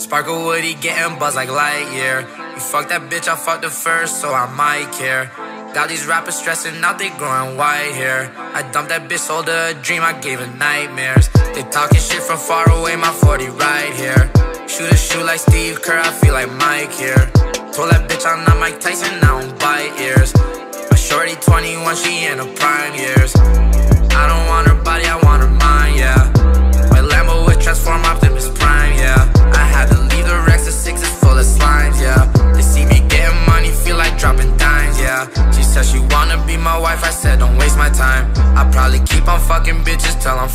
Sparkle Woody getting buzzed like Lightyear. You fuck that bitch, I fucked her first, so I might care. Got these rappers stressing out, they growing white hair. I dumped that bitch, sold her a dream, I gave her nightmares. They talking shit from far away, my 40 right here. Shoot a shoe like Steve Kerr, I feel like Mike here. Told that bitch I'm not Mike Tyson, I don't bite ears. My shorty 21, she in her prime years. I don't want her body, I want her mind, yeah. My Lambo with Transform Optimus Prime, yeah. I had to leave the Rex, the 6 is full of slimes, yeah. They see me getting money, feel like dropping dimes, yeah. She said she wanna be my wife, I said don't waste my time. I probably keep on fucking bitches till I'm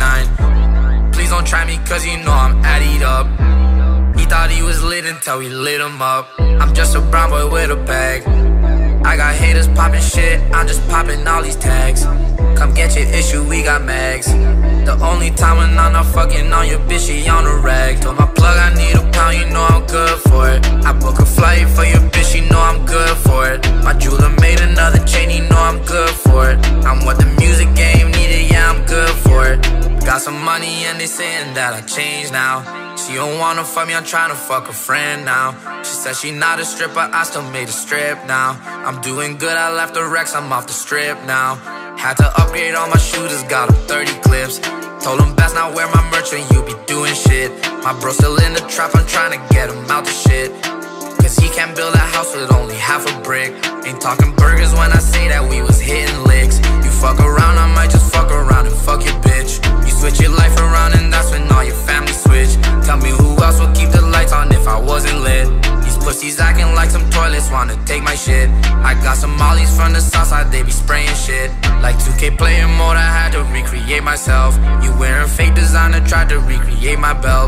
49. Please don't try me cause you know I'm added up. He thought he was lit until we lit him up. I'm just a brown boy with a bag. I got haters popping shit, I'm just popping all these tags. Come get your issue, we got mags. The only time when I'm not fucking on your bitch, she on the rag. Told my plug I need a pound, you know I'm good for it. I book a flight for your bitch, you know I'm good for it. My jeweler made another chain, you know I'm good for it. I'm what the music game needed, yeah, I'm good for it. Got some money and they saying that I changed now. She don't wanna fuck me, I'm tryna fuck a friend now. She said she not a stripper, I still made a strip now. I'm doing good, I left the Rex, I'm off the strip now. Had to upgrade all my shooters, got them 30 clips. Told them best not wear my merch when you be doing shit. My bro still in the trap, I'm tryna get him out the shit. Cause he can't build a house with only half a brick. Ain't talking burgers when I say that we was hitting licks. You fuck around, I might just fuck around and fuck your bitch. You switch your life around and that's when all your family switch. Tell me who else would keep the lights on if I wasn't lit. These pussies acting like some toilets, wanna take my shit. I got some mollies from the south side, they be spraying shit. Like 2K playing mode, I had to recreate myself. You wearing fake designer, tried to recreate my belt.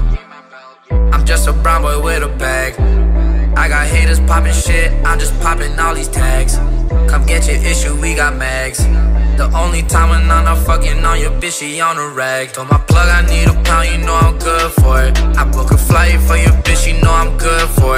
I'm just a brown boy with a bag. I got haters popping shit, I'm just popping all these tags. Come get your issue, we got mags. The only time when I'm not fucking on your bitch, she on the rag. Told my plug I need a pound, you know I'm good for it. I book a flight for your bitch, you know I'm good for it.